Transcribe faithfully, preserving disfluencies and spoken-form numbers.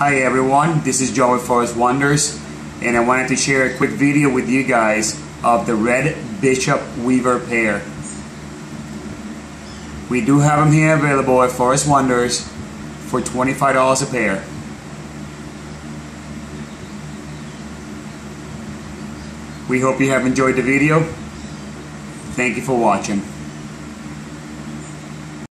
Hi everyone, this is Joe with Forest Wonders, and I wanted to share a quick video with you guys of the red Bishop Weaver pair. We do have them here available at Forest Wonders for twenty-five dollars a pair. We hope you have enjoyed the video. Thank you for watching.